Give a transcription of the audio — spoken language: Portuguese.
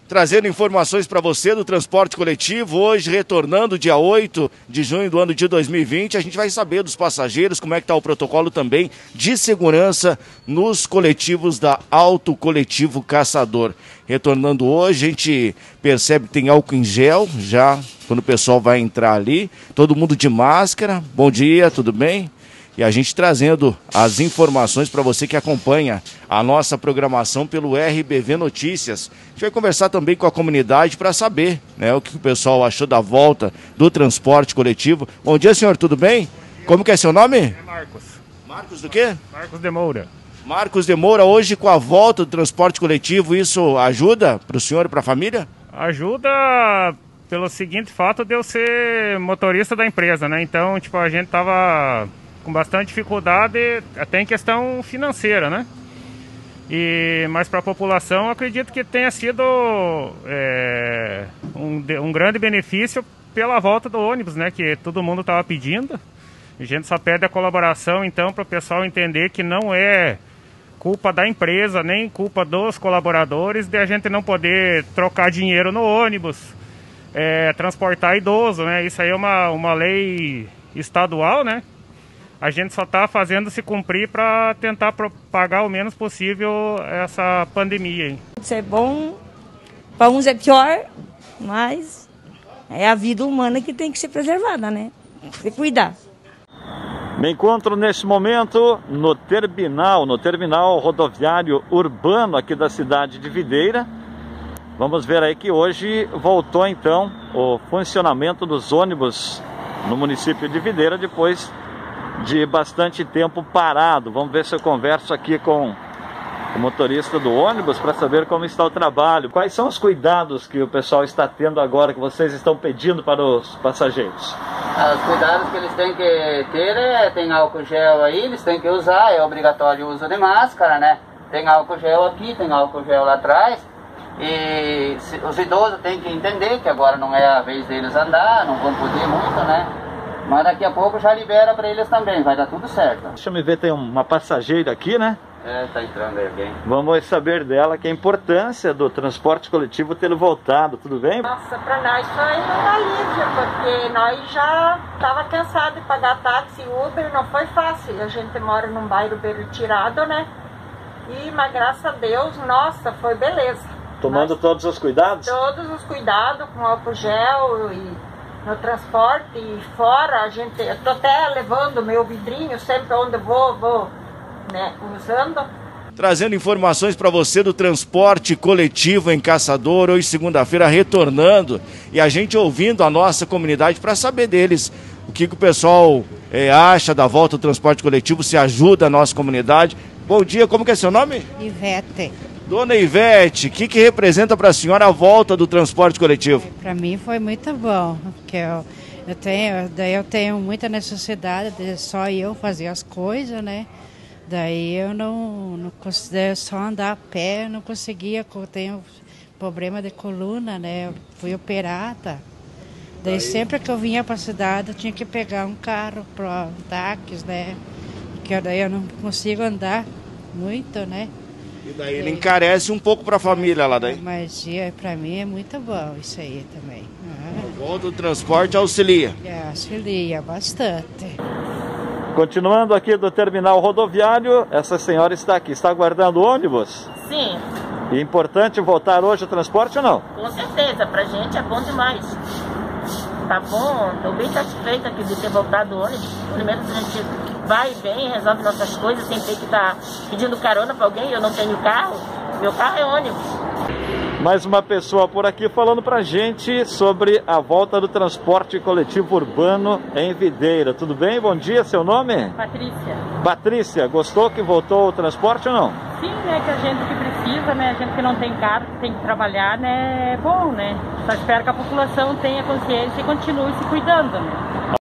Trazendo informações para você do transporte coletivo, hoje retornando dia 8 de junho do ano de 2020, a gente vai saber dos passageiros como é que está o protocolo também de segurança nos coletivos da Auto Coletivo Caçador. Retornando hoje, a gente percebe que tem álcool em gel, já quando o pessoal vai entrar ali, todo mundo de máscara. Bom dia, tudo bem? E a gente trazendo as informações para você que acompanha a nossa programação pelo RBV Notícias. A gente vai conversar também com a comunidade para saber, né, o que o pessoal achou da volta do transporte coletivo. Bom dia, senhor, tudo bem? Como que é seu nome? É Marcos. Marcos do quê? Marcos de Moura. Marcos de Moura, hoje com a volta do transporte coletivo, isso ajuda para o senhor e para a família? Ajuda pelo seguinte fato de eu ser motorista da empresa, né? Então, tipo, a gente tava com bastante dificuldade, até em questão financeira, né? Mas para a população, acredito que tenha sido um grande benefício pela volta do ônibus, né? Que todo mundo estava pedindo. A gente só pede a colaboração, então, para o pessoal entender que não é culpa da empresa, nem culpa dos colaboradores de a gente não poder trocar dinheiro no ônibus, transportar idoso, né? Isso aí é uma lei estadual, né? A gente só está fazendo se cumprir para tentar propagar o menos possível essa pandemia. Hein? Isso é bom, para uns é pior, mas é a vida humana que tem que ser preservada, né? Tem que cuidar. Me encontro neste momento no terminal rodoviário urbano aqui da cidade de Videira. Vamos ver aí que hoje voltou então o funcionamento dos ônibus no município de Videira depois de bastante tempo parado. Vamos ver se eu converso aqui com o motorista do ônibus para saber como está o trabalho. Quais são os cuidados que o pessoal está tendo agora, que vocês estão pedindo para os passageiros? Os cuidados que eles têm que ter tem álcool gel aí, eles têm que usar, é obrigatório o uso de máscara, né? Tem álcool gel aqui, tem álcool gel lá atrás. E os idosos têm que entender que agora não é a vez deles andar, não vão poder muito, né? Mas daqui a pouco já libera para eles também, vai dar tudo certo. Deixa eu ver, tem uma passageira aqui, né? Tá entrando aí alguém. Vamos saber dela que a importância do transporte coletivo ter voltado, tudo bem? Nossa, para nós foi um alívio, porque nós já estava cansado de pagar táxi e Uber, não foi fácil. A gente mora num bairro bem retirado, né? Mas graças a Deus, nossa, foi beleza. Tomando todos os cuidados? Todos os cuidados, com álcool gel e no transporte e fora, eu tô até levando meu vidrinho sempre onde eu vou, né, usando. Trazendo informações para você do transporte coletivo em Caçador, hoje segunda-feira retornando, e a gente ouvindo a nossa comunidade para saber deles, o que o pessoal acha da volta do transporte coletivo, se ajuda a nossa comunidade. Bom dia, como que é seu nome? Ivete. Dona Ivete, o que representa para a senhora a volta do transporte coletivo? Para mim foi muito bom, porque eu tenho muita necessidade de só eu fazer as coisas, né? Daí eu não considero só andar a pé, eu não conseguia, eu tenho problema de coluna, né? Eu fui operada. Daí sempre que eu vinha para a cidade eu tinha que pegar um carro para táxi, né? Porque daí eu não consigo andar muito, né? E daí ele encarece um pouco para a família lá daí. Mas para mim é muito bom isso aí também. A volta do transporte auxilia. Auxilia bastante. Continuando aqui do terminal rodoviário, essa senhora está aqui, está aguardando o ônibus? Sim. E é importante voltar hoje o transporte ou não? Com certeza, pra gente é bom demais. Tá bom, estou bem satisfeita aqui de ter voltado o ônibus. Pelo menos a gente vai e vem, resolve nossas coisas, sem ter que estar pedindo carona para alguém. Eu não tenho carro, meu carro é ônibus. Mais uma pessoa por aqui falando pra gente sobre a volta do transporte coletivo urbano em Videira. Tudo bem? Bom dia, seu nome? Patrícia. Patrícia, gostou que voltou o transporte ou não? Sim, né, que a gente que precisa, né, a gente que não tem carro, que tem que trabalhar, né, é bom, né? Só espero que a população tenha consciência e continue se cuidando, né?